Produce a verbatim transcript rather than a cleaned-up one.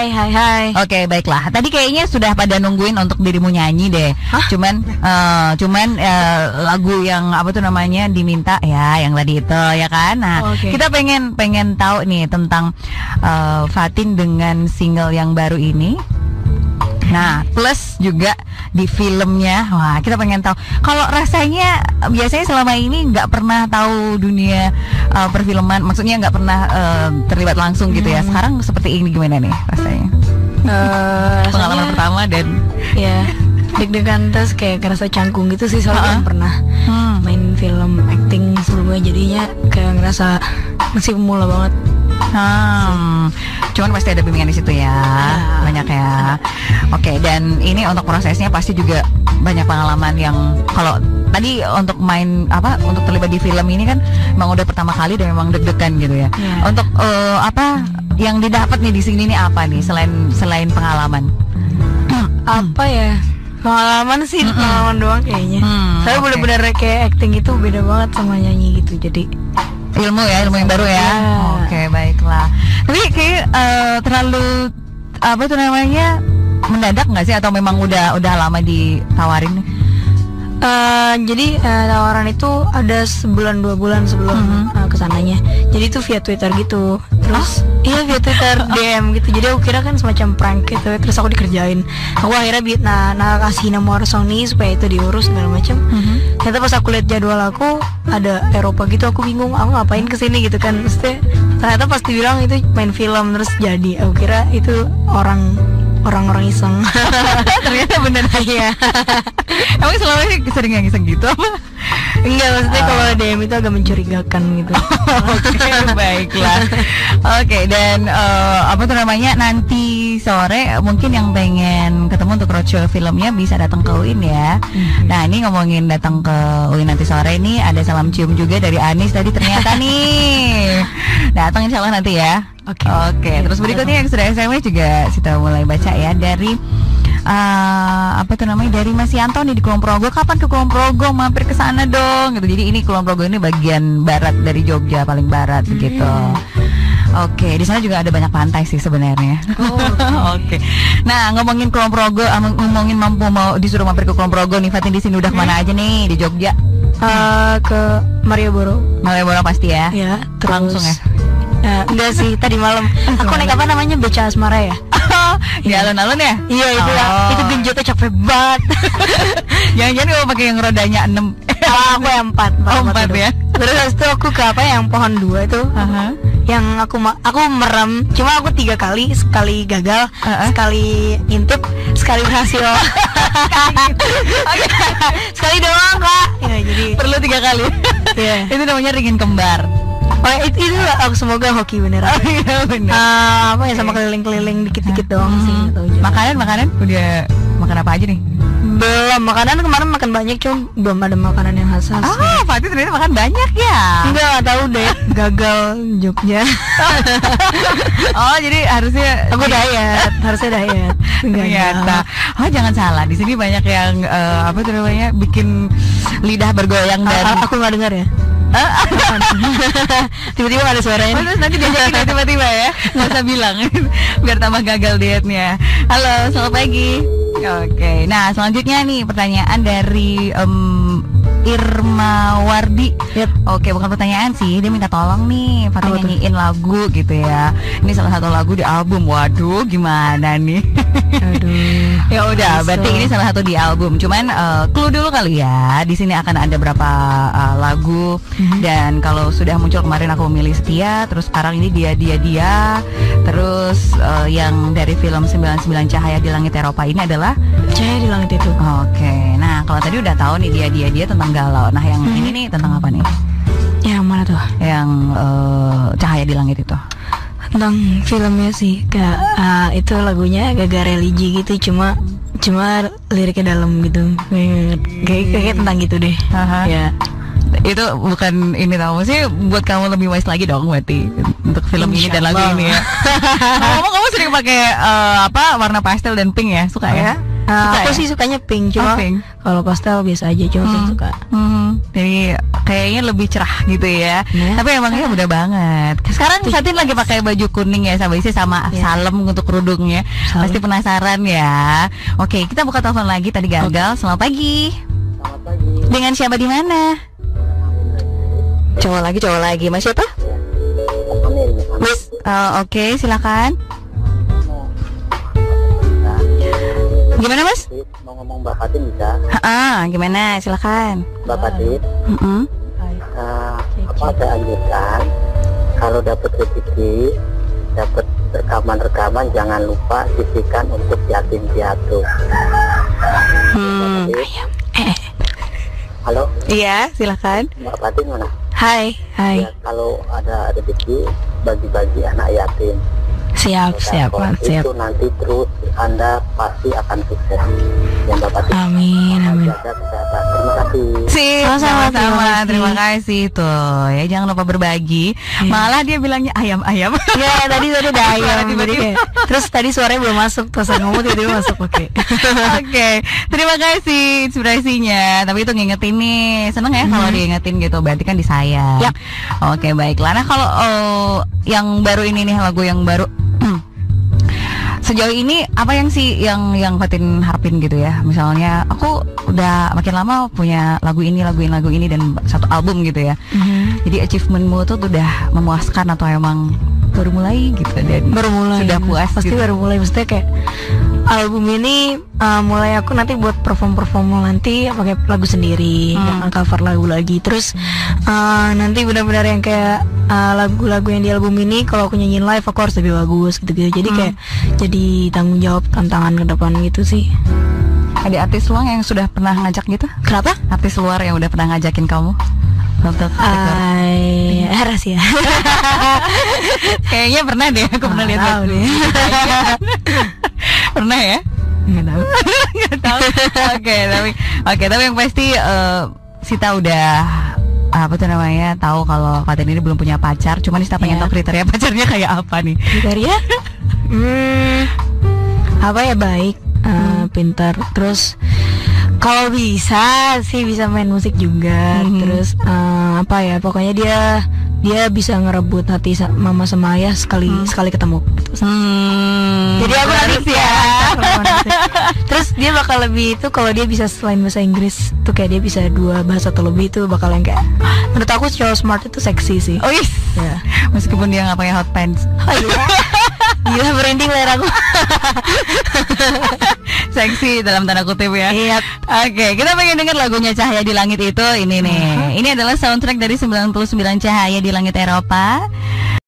Hai, hai, hai. Oke, baiklah. Tadi kayaknya sudah pada nungguin untuk dirimu nyanyi deh. Hah? Cuman, uh, cuman uh, lagu yang apa tuh namanya diminta ya, yang tadi itu ya kan. Nah, Oke. kita pengen pengen tahu nih tentang uh, Fatin dengan single yang baru ini. Nah, plus juga di filmnya, wah kita pengen tahu. Kalau rasanya biasanya selama ini nggak pernah tahu dunia uh, perfilman, maksudnya nggak pernah uh, terlibat langsung gitu ya. Sekarang seperti ini gimana nih rasanya? Eh, Pengalaman rasanya, pertama dan ya deg-degan terus kayak ngerasa canggung gitu sih, soalnya Ha-ha. kan pernah hmm. main film acting sebelumnya, jadinya kayak ngerasa masih pemula banget. Hmm, cuman pasti ada bimbingan di situ ya, Ya. banyak ya. Oke, dan ini untuk prosesnya pasti juga banyak pengalaman yang kalau tadi untuk main apa, untuk terlibat di film ini kan memang udah pertama kali dan memang deg-degan gitu ya. Ya. Untuk eh, apa yang didapat nih di sini nih apa nih selain selain pengalaman? Apa ya? Pengalaman sih, pengalaman doang kayaknya. Hmm, Saya oke. bener-bener kayak acting itu beda banget sama nyanyi gitu. Jadi Ilmu ya, ilmu yang baru ya. Ya. Oke, baiklah. Tapi kayak eh, terlalu apa tuh namanya mendadak nggak sih atau memang udah udah lama ditawarin nih? eh, jadi eh, tawaran itu ada sebulan dua bulan sebelum Mhm. eh, kesananya. Jadi itu via Twitter gitu. Terus iya via Twitter D M gitu. Jadi aku kira kan semacam prank gitu. Terus aku dikerjain. Aku akhirnya bi- nah, nah kasih nomor Sony supaya itu diurus segala macam. Ternyata pas aku lihat jadwal aku ada Eropa gitu, aku bingung aku ngapain kesini gitu kan. Maksudnya ternyata pas dibilang itu main film terus jadi. Aku kira itu orang orang-orang iseng. Ternyata bener. Iya. Emang selama ini sering yang iseng gitu apa? Enggak, maksudnya Ah. kalau D M itu agak mencurigakan gitu. Oke, baiklah. Oke, dan eh, apa tuh namanya nanti sore mungkin yang pengen ketemu untuk roadshow filmnya bisa datang ke U I N ya. Nah, ini ngomongin datang ke U I N nanti sore nih, ada salam cium juga dari Anis tadi ternyata nih. Datang insya Allah nanti ya. Oke. Oke, terus berikutnya yang sudah S M S juga kita mulai baca ya dari eh, apa tuh namanya dari Mas Yanto nih di Kulon Progo. Kapan ke Kulon Progo? Mampir ke sana dong gitu. Jadi ini Kulon Progo ini bagian barat dari Jogja, paling barat gitu. Oke, di sana juga ada banyak pantai sih sebenarnya. Oh, Oke. Nah, ngomongin Kulon Progo, ah, ngomongin mampu mau disuruh mampir ke Kulon Progo nih, Fatin di sini udah kemana aja nih di Jogja? Eh, ke Malioboro. Malioboro pasti ya. Ya, terus Langsung ya? Eh, enggak sih, tadi malam. Aku naik apa namanya, Beca Asmara ya? Di alun-alun ya? Iya itu lah. Oh. Itu genjotnya capek banget. Jangan-jangan kalau pakai yang rodanya enam. Ah, aku yang empat, Oh, empat dulu. ya? Terus habis itu aku ke apa yang pohon dua itu, Aha. yang aku ma- aku merem. Cuma aku tiga kali, sekali gagal, Uh-uh. sekali intip, sekali berhasil. Sekali doang kak. Ya jadi. Perlu tiga kali. Iya. Itu namanya ringin kembar. Oh itu, itu lah, aku semoga hoki beneran. Oh iya benar. Ah, apa ya sama keliling-keliling dikit-dikit doang sih. nggak tahu juga. Makanan makanan udah makan apa aja nih? Belum, makanan kemarin makan banyak, cuma belum ada makanan yang khas. Ah, Fatin ternyata makan banyak ya. Enggak, nggak tahu deh, gagal Jogja. Oh, jadi harusnya Aku diet, harusnya diet. ternyata. Oh, jangan salah. Di sini banyak yang eh, apa tuh namanya? Bikin lidah bergoyang dan A- aku nggak dengar ya. Tiba-tiba nggak ada Oh, suaranya. terus nanti diajakin ya tiba-tiba ya. Nggak usah bilang biar tambah gagal dietnya. Halo, selamat pagi. Oke, nah selanjutnya nih pertanyaan dari em, Irma Wardi. Yep. Oke, bukan pertanyaan sih, dia minta tolong nih Fatin Apa tuh? nyanyiin lagu gitu ya. Ini salah satu lagu di album. Waduh, gimana nih? Aduh. Ya udah, Bisa. berarti ini salah satu di album. Cuman eh, clue dulu kali ya. Di sini akan ada berapa eh, lagu dan kalau sudah muncul kemarin aku memilih Setia, terus sekarang ini dia dia dia. Terus eh, yang dari film sembilan puluh sembilan Cahaya di Langit Eropa ini adalah Cahaya di langit itu. oke. Nah, kalau tadi udah tahu nih dia dia dia tentang galau. Nah, yang ini nih tentang apa nih? Yang mana tuh? Yang eh, Cahaya di Langit itu. Tentang filmnya sih, kayak ah, itu lagunya agak religi gitu, cuma cuma liriknya dalam gitu. Kayak kayak, kayak tentang gitu deh. Aha. Ya. Itu bukan ini tahu sih buat kamu lebih wise lagi dong berarti untuk film ini dan lagu Insyaallah. ini ya. Ngomong kamu sering pakai eh, apa warna pastel dan pink ya, suka ya? Nah, Suka aku ya? sih sukanya pink, cuma Oh, pink. kalau pastel biasa aja, cuma pink Hmm. suka. Hmm, jadi kayaknya lebih cerah gitu ya. Ya. Tapi emangnya mudah banget. Sekarang Fatin lagi pakai baju kuning ya, sama isi sama Ya. salem untuk kerudungnya. Salem. Pasti penasaran ya. Oke, kita buka telepon lagi. Tadi gagal. Selamat pagi. Selamat pagi. Dengan siapa di mana? Cowok lagi, cowok lagi. Mas siapa? Amin. Mas. eh, Oke, silakan. Gimana Mas? Mau ngomong Mbak Fatin bisa? Ah, gimana? Silakan. Mbak Fatin, Mm-mm. eh, apa saya anjurkan kalau dapat rezeki, dapat rekaman-rekaman, jangan lupa sisihkan untuk yatim piatu. Hmm. Eh, Halo, Iya, silakan. Mbak Fatin mana? hai, hai. Ya, kalau ada rezeki bagi-bagi anak yatim. Siap, siap, Sedekah. Mas, siap. Itu nanti terus Anda pasti akan sukses. Ya Mbak Fatin. Amin, amin. Jaga kesehatan. Terima kasih. Sip, Sama-sama, terima sama-sama. kasih. Terima kasih tuh. Ya jangan lupa berbagi. Iya. Malah dia bilangnya ayam-ayam. Ya tadi tadi ada ayam, Tiba-tiba. jadi kayak, terus tadi suaranya belum masuk, pas saya ngomong tiba-tiba masuk, oke. Oke, terima kasih inspirasinya. Tapi itu ngingetin nih, seneng ya kalau diingetin gitu. Berarti kan disayang. Yap. Oke, baiklah. Nah kalau oh, yang baru ini nih, lagu yang baru. Sejauh ini apa yang sih yang yang Fatin harapin gitu ya? Misalnya aku udah makin lama punya lagu ini, lagu ini, lagu ini dan satu album gitu ya. Mhm. Jadi achievementmu tuh udah memuaskan atau emang baru mulai gitu dan Baru mulai, sudah puas pasti gitu. baru mulai, maksudnya kayak album ini uh, mulai aku nanti buat perform-perform nanti pakai lagu sendiri, Hmm. jangan cover lagu lagi. Terus uh, nanti benar-benar yang kayak uh, lagu-lagu yang di album ini kalau aku nyanyiin live aku harus lebih bagus gitu-gitu. Jadi Hmm. kayak jadi tanggung jawab tantangan ke depan gitu sih. Ada artis luar yang sudah pernah ngajak gitu? Kenapa? Artis luar yang udah pernah ngajakin kamu untuk Ay, rahasia. kayaknya pernah deh, aku pernah Ah, lihat tahu itu. deh. Pernah ya? Nggak tahu. Nggak tahu. Oke, tapi oke, tapi yang pasti eh, Sita udah apa tuh namanya tahu kalau Fatin ini belum punya pacar. Cuman Sita pengen Iya. tahu kriteria pacarnya kayak apa nih. Kriteria? Hmm, apa ya, baik, uh, pintar. Terus kalau bisa sih bisa main musik juga. Mhm. Terus uh, apa ya? Pokoknya dia dia bisa ngerebut hati sa- mama sama ayah sekali sekali ketemu. Hmm. Jadi aku nanti harus ya. Terus dia bakal lebih itu kalau dia bisa selain bahasa Inggris tuh kayak dia bisa dua bahasa atau lebih itu bakal yang kayak menurut aku cowok smart itu seksi sih. Oh yes. Ya. Meskipun dia nggak pakai hot pants. Oh iya. Gila branding layar aku. Seksi dalam tanda kutip ya. Iya. Oke, kita pengen denger lagunya Cahaya di Langit itu. Ini nih. Ini adalah soundtrack dari sembilan puluh sembilan Cahaya di Langit Eropa.